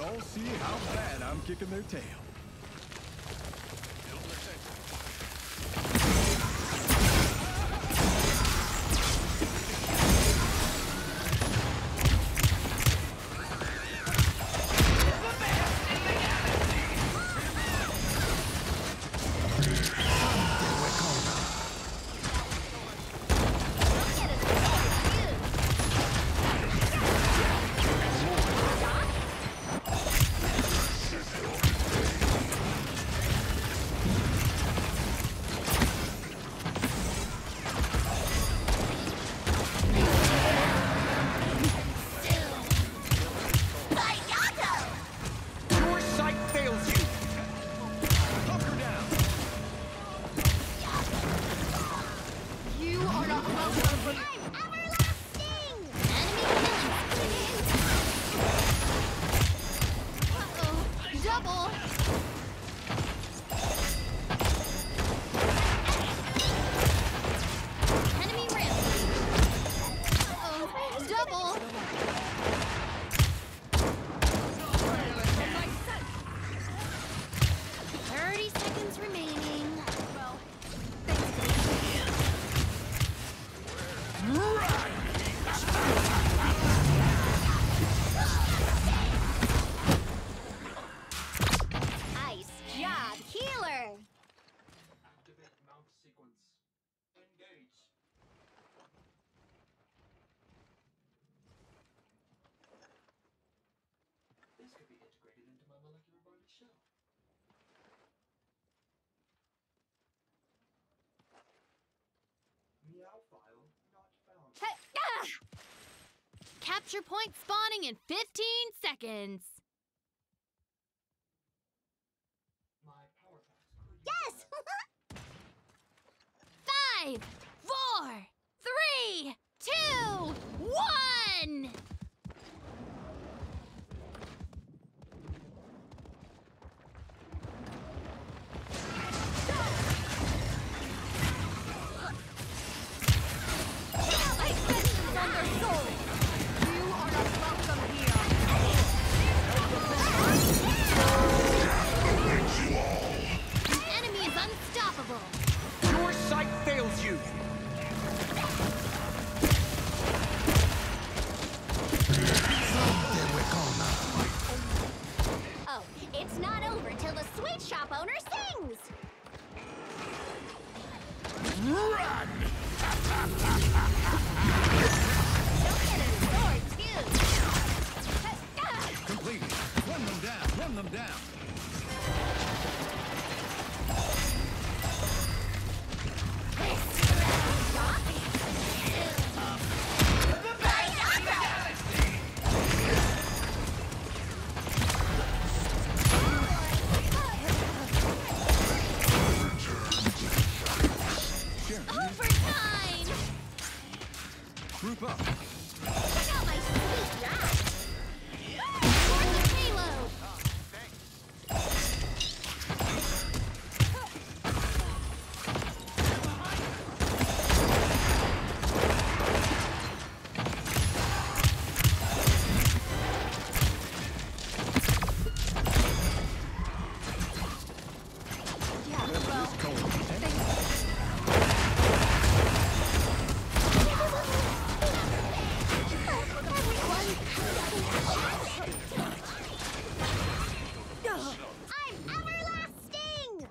all see how bad I'm kicking their tail. This could be integrated into my molecular body shell. Meow file not found. Hey, ah! Capture point spawning in 15 seconds. My power packs could Yes! 5, 4, 3, 2, 1! It's not over till the sweet shop owner sings! Run! Don't get a sword, too! Complete. Run them down. Run them down. Group up. Check out my sweet ride! For the payload! Yeah, well, I'm everlasting!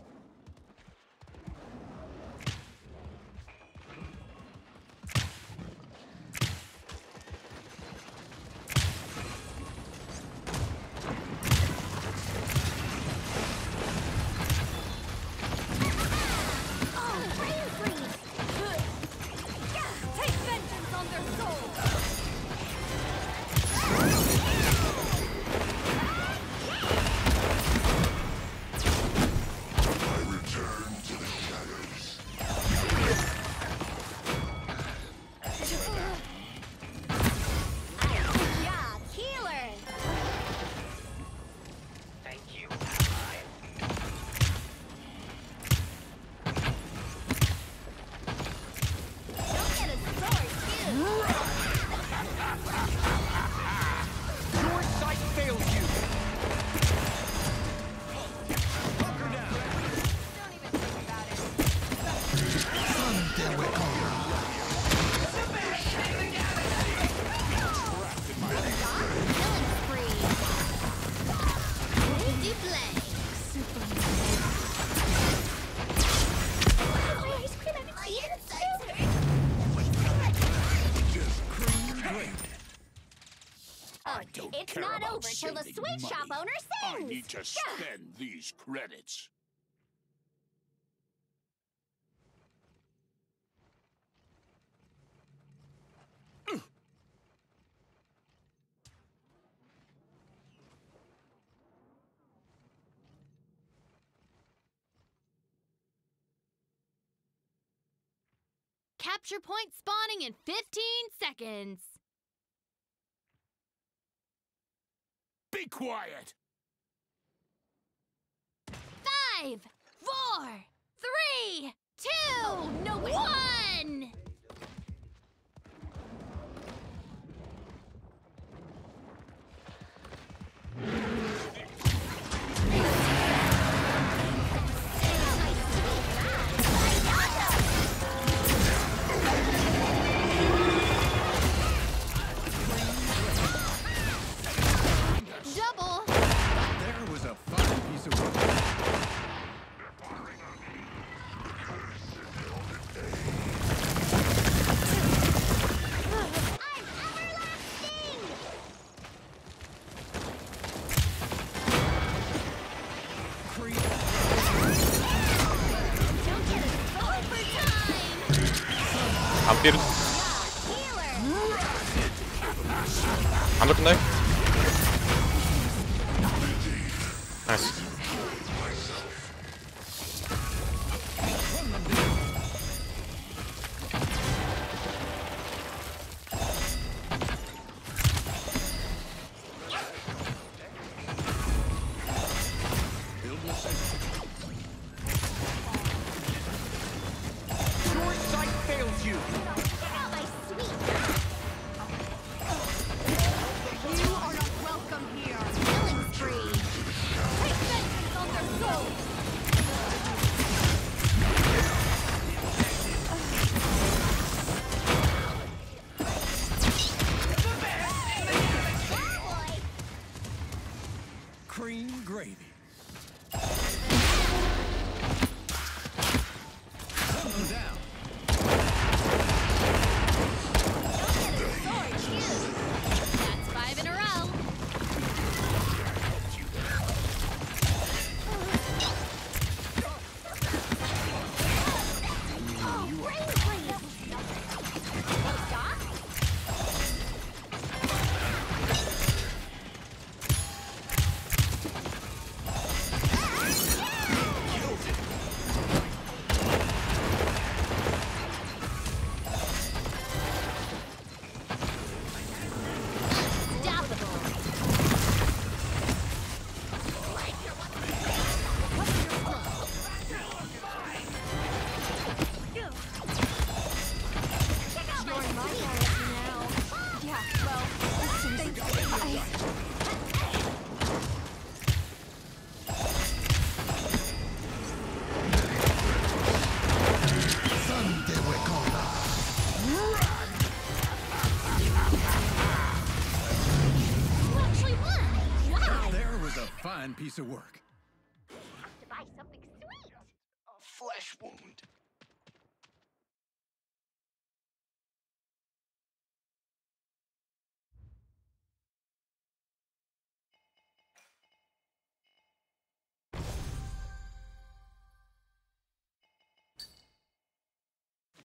Oh, brain freeze! take vengeance on their souls! Your sight fails you. It's care not about over till the saving sweet shop money. owner I sings. need to spend these credits. Capture point spawning in 15 seconds. Be quiet! 5, 4, 3, 2, 1. Double. There was a fine piece of work. Hampir. Under knife. Nice. Short sight fails you. You are not welcome here. Killing spree. Take vengeance on their souls. Cream gravy. Run them down. That's 5 in a row. There was a fine piece of work. To buy something sweet. A flesh wound.